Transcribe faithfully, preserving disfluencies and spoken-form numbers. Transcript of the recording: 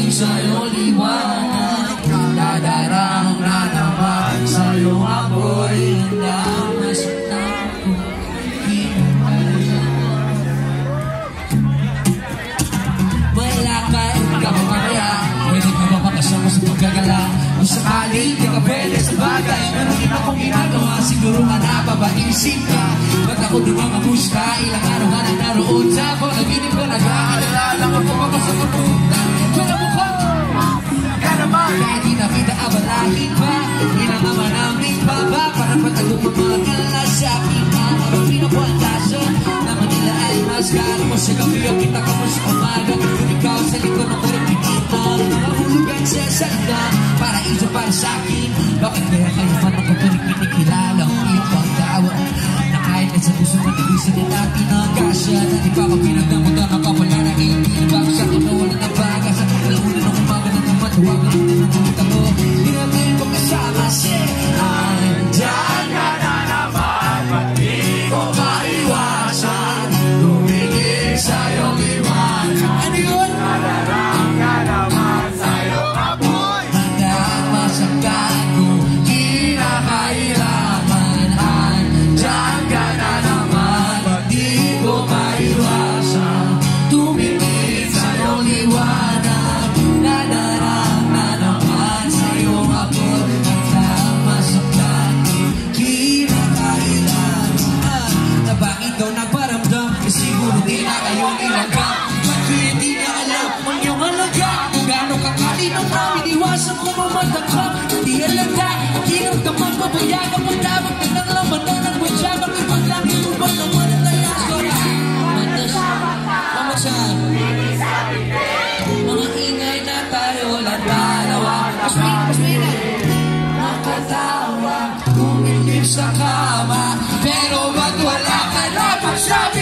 sa'yo liwanag, dadarang na naman sa'yo amoy. Handa masaktan ko, malakay ka ba mamaya? Pwede ka ba makasama sa pagkagala? Kung sakali di ka pwede sa bagay, meron din akong ginagawa, siguro ka napapaisip ka. Ba't ako di mga musta? Ilang araw ka na naroon sa ako, naginip ko nag-aalala lang ako makasamapunta. Pero mukhang ka naman, kahit di na kita abalahin pa, ilang ama namin pa ba? Parang patago mamagala sa aking araw, pinapuantasan na Manila ay mas gano'n mo sa gabi o kita ka mo sa umaga. Ikaw sa likod ng kurang pinita, nakahulugan sa salita, para iso para sa akin. Bakit kaya kayo man ako turing kinikilala ang iyong pagtawa, na kahit na sa puso mo nag-isa din natin ang kasya, na di pa ka pinagdamutan ang kapala na hindi bago sa akin na wala na baga. Sa kalaunan ng umaga na tumatawagan ang tinatulita ko, pinatay ko kasama siya. Andyan ka na naman, pati ko maiwasan, tumigil sa'yo liwanag. Ano yun? Nadarang ka naman sa'yo apoy, handang masaktan ko, kinakailangan. Andyan ka na naman, pati ko maiwasan, tumigil sa'yo liwanag. Nadarang na naman sa'yo apoy, handang masaktan ko, kinakailangan. Na bakit daw nagparamdam? Kasi siguro di na kayo nilagam. Ba't kaya di na alam ang iyong alaga? Kung gano'ng kakali ng namin, iwasan ko mamadakam. Hindi alaga, hindi ang damang papayagan mo dapat na ng laman na ng masyabang. Ibang laki mo ba naman ang layas ko na? Mamatsan, mga ingay na tayo lang dalawa. Mas may, mas may na nakatawa, kumilip sa kama, pero ba't wala ka na pagsabi?